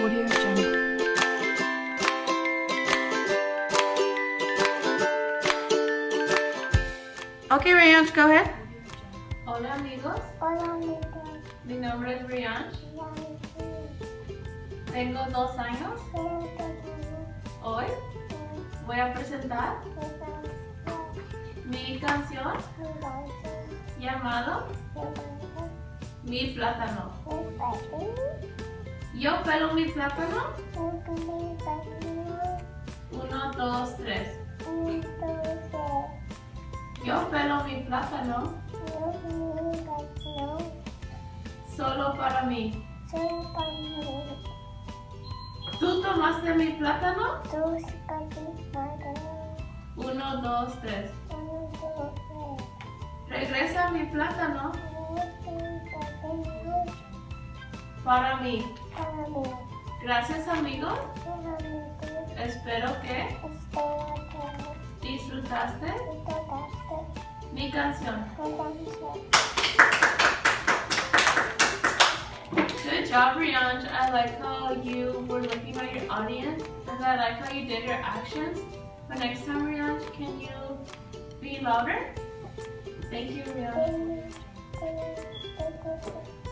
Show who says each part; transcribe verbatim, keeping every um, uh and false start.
Speaker 1: Audio Jungle. Okay, Rianch, go ahead.
Speaker 2: Hola amigos,
Speaker 3: Hola amigos,
Speaker 2: mi nombre es Rianch,
Speaker 3: ya
Speaker 2: tengo dos años. Hoy voy a presentar mi canción llamado Mi Plátano. Yo pelo mi plátano. Uno, dos, tres. Yo pelo mi plátano solo para mí. ¿Tú tomaste mi plátano? Uno, dos, tres. Regresa mi plátano para mí. Gracias amigos. Espero que disfrutaste mi canción. Good job, Rianch. I like how you were looking at your audience, and I like how you did your actions. But next time, Rianch, can you be louder? Thank you, Rianch.
Speaker 3: Thank you.